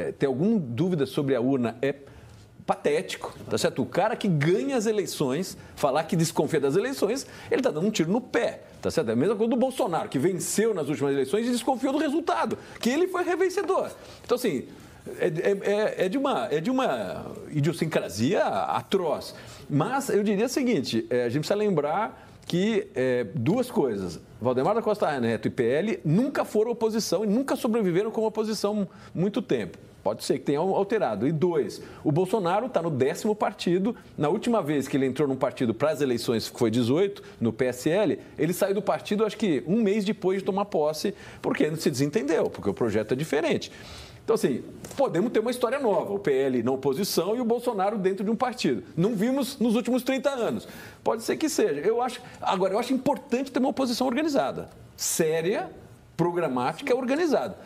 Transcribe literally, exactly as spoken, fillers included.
é, ter alguma dúvida sobre a urna é patético, tá certo? O cara que ganha as eleições, falar que desconfia das eleições, ele está dando um tiro no pé, tá certo? É a mesma coisa do Bolsonaro, que venceu nas últimas eleições e desconfiou do resultado, que ele foi revencedor. Então, assim, é, é, é, de, uma, é de uma idiosincrasia atroz. Mas eu diria o seguinte, é, a gente precisa lembrar que é, duas coisas. Valdemar da Costa Neto e P L nunca foram oposição e nunca sobreviveram como oposição muito tempo. Pode ser que tenha alterado. E dois, o Bolsonaro está no décimo partido. Na última vez que ele entrou num partido para as eleições, que foi dezoito, no P S L, ele saiu do partido, acho que um mês depois de tomar posse, porque não se desentendeu, porque o projeto é diferente. Então, assim, podemos ter uma história nova, o P L na oposição e o Bolsonaro dentro de um partido. Não vimos nos últimos trinta anos. Pode ser que seja. Eu acho, agora, eu acho importante ter uma oposição organizada, séria, programática e organizada.